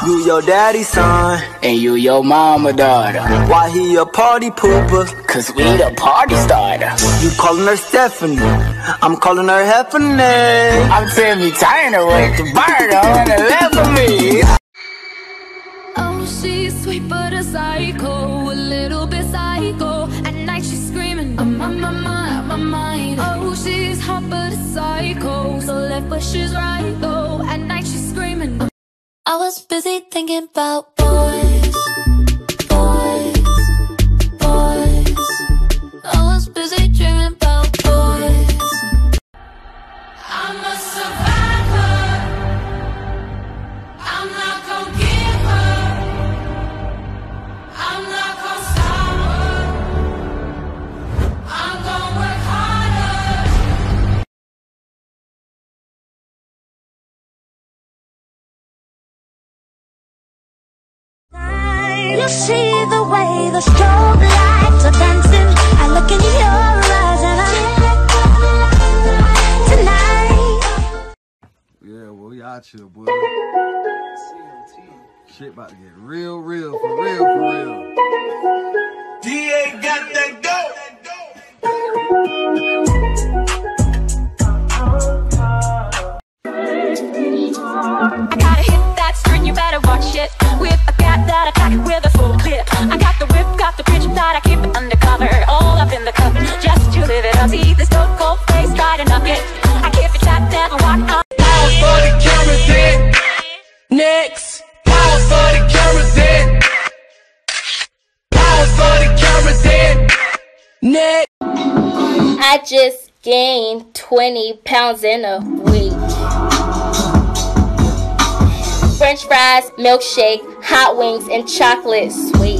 You your daddy's son, and you your mama daughter. Why he a party pooper? Cause we the party starter. You calling her Stephanie, I'm calling her Heffany. I'm Timmy Turner with the bird on the left of me. Oh, she's sweet but a psycho, a little bit psycho. At night she's screaming, I'm on my mind. Oh, she's hot but a psycho, so left but she's right though. At night she's screaming. I was busy thinking about boys. I was busy dreaming about boys. I'm a survivor. I'm not gonna give up. I'm not gonna stop her. I'm gonna work harder. You see the way the strobe lights are dancing. I look in your eyes and I tonight. Yeah, well, y'all chill, boy. Shit about to get real, for real. DA got that dope. I gotta hit that string, you better watch it. Whip, I got that attack with a full clip. I got the whip, got the bitch that I keep it undercover. All up in the cup, just to live it up. See this dope cold face, try to knock it. I keep it shot, never walk up. Power for the camera then. Next. Power for the camera then. Power for the camera then. Next. I just gained 20 pounds in a week. French fries, milkshake, hot wings, and chocolate sweets.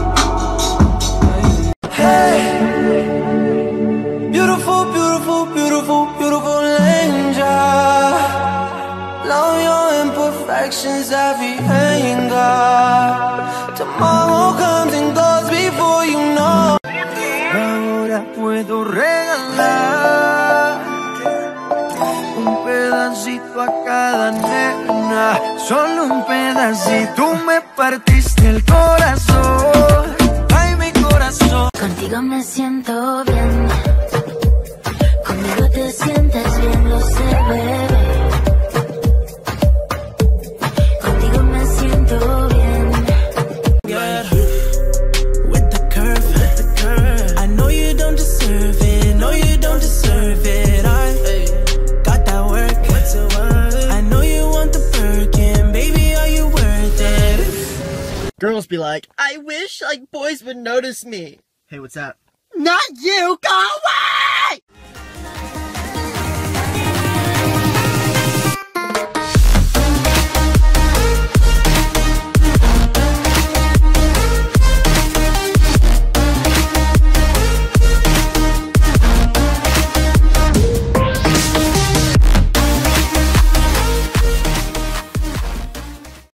Hey, beautiful, beautiful, beautiful, beautiful angel. Love your imperfections, every anger. Tomorrow comes and goes before you know. Ahora puedo regalar un pedacito a cada nena, solo un pedacito. Tú me partiste el corazón, ay mi corazón. Contigo me siento bien, conmigo te sientes bien, lo sé, bebé. Contigo me siento bien. With the curve, I know you don't deserve it, no you don't deserve it. I got that work, I know you want the Birkin, baby, are you worth it? Girls be like, I wish like boys would notice me. Hey, what's up? Not you, go away!